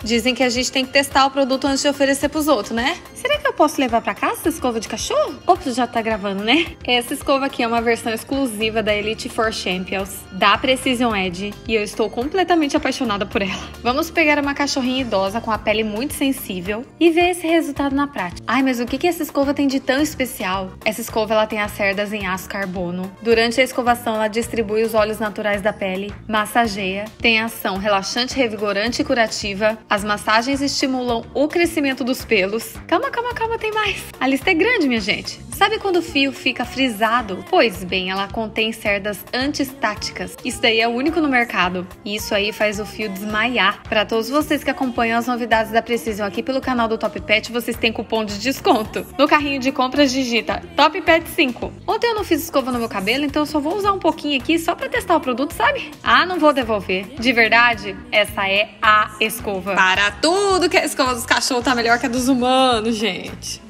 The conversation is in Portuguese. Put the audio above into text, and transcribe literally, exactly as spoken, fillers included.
Dizem que a gente tem que testar o produto antes de oferecer pros outros, né? Será que eu posso levar pra casa essa escova de cachorro? Ops, já tá gravando, né? Essa escova aqui é uma versão exclusiva da Elite Four Champions, da Precision Edge, e eu estou completamente apaixonada por ela. Vamos pegar uma cachorrinha idosa com a pele muito sensível e ver esse resultado na prática. Ai, mas o que que essa escova tem de tão especial? Essa escova ela tem as cerdas em aço carbono. Durante a escovação ela distribui os óleos naturais da pele, massageia, tem ação relaxante, revigorante e curativa. As massagens estimulam o crescimento dos pelos. Calma, calma, calma, tem mais. A lista é grande, minha gente. Sabe quando o fio fica frisado? Pois bem, ela contém cerdas antiestáticas. Isso daí é o único no mercado. E isso aí faz o fio desmaiar. Para todos vocês que acompanham as novidades da Precision aqui pelo canal do Top Pet, vocês têm cupom de desconto. No carrinho de compras digita Top Pet cinco. Ontem eu não fiz escova no meu cabelo, então eu só vou usar um pouquinho aqui só para testar o produto, sabe? Ah, não vou devolver. De verdade, essa é a escova. Para tudo que a escova dos cachorros tá melhor que a dos humanos, gente.